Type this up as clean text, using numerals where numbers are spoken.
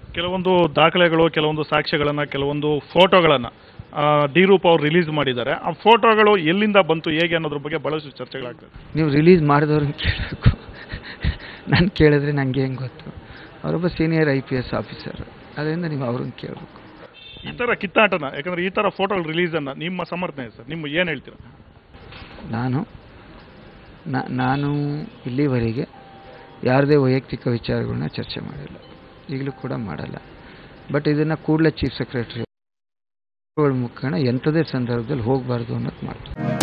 ಕೆಲವೊಂದು ದಾಖಲೆಗಳು, ಕೆಲವೊಂದು ಸಾಕ್ಷ್ಯಗಳನ್ನು, ಕೆಲವೊಂದು ಫೋಟೋಗಳನ್ನು ಡಿ ರೂಪ್ ಅವರು ರಿಲೀಸ್ ಮಾಡಿದ್ದಾರೆ. ಆ ಫೋಟೋಗಳು ಎಲ್ಲಿಂದ ಬಂತು, ಹೇಗೆ ಅನ್ನೋದ್ರ ಬಗ್ಗೆ ಬಹಳಷ್ಟು ಚರ್ಚೆಗಳಾಗ್ತದೆ. ನೀವು ರಿಲೀಸ್ ಮಾಡಿದವ್ರನ್ನ ಕೇಳಬೇಕು, ನಾನು ಕೇಳಿದ್ರೆ ನನಗೆ ಹೆಂಗೆ ಗೊತ್ತು? ಅವರೊಬ್ಬ ಸೀನಿಯರ್ IPS ಆಫೀಸರ್, ಅದರಿಂದ ನೀವು ಅವ್ರನ್ನ ಕೇಳಬೇಕು. ಈ ಥರ ಕಿತ್ತಾಟನ, ಯಾಕಂದರೆ ಈ ಥರ ಫೋಟೋಗಳು ರಿಲೀಸನ್ನು ನಿಮ್ಮ ಸಮರ್ಥನೆ ಸರ್, ನಿಮ್ಮ ಏನು ಹೇಳ್ತೀರ? ನಾನು ಇಲ್ಲಿವರೆಗೆ ಯಾರದೇ ವೈಯಕ್ತಿಕ ವಿಚಾರಗಳನ್ನ ಚರ್ಚೆ ಮಾಡಿಲ್ಲ, ಈಗಲೂ ಕೂಡ ಮಾಡಲ್ಲ. ಬಟ್ ಇದನ್ನು ಕೂಡಲೇ ಚೀಫ್ ಸೆಕ್ರೆಟರಿ ಮುಖೇನ ಎಂಥದೇ ಸಂದರ್ಭದಲ್ಲಿ ಹೋಗಬಾರ್ದು ಅನ್ನೋದು ಮಾಡ್ತಾರೆ.